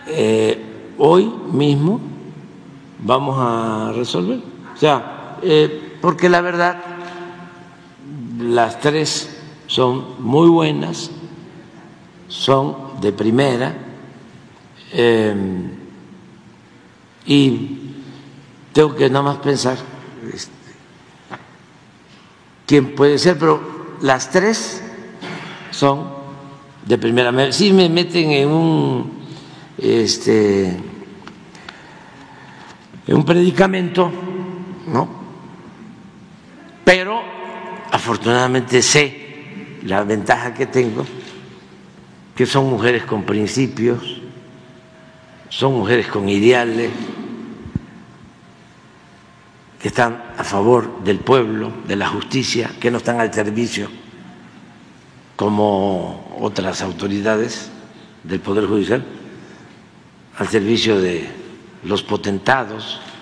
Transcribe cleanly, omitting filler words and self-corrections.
hoy mismo vamos a resolver. O sea, porque la verdad, las tres son muy buenas, son de primera, y tengo que nada más pensar quién puede ser, pero las tres son de primera. Sí me meten en un predicamento, ¿no? Pero afortunadamente sé la ventaja que tengo, que son mujeres con principios, son mujeres con ideales, que están a favor del pueblo, de la justicia, que no están al servicio como otras autoridades del Poder Judicial, al servicio de los potentados.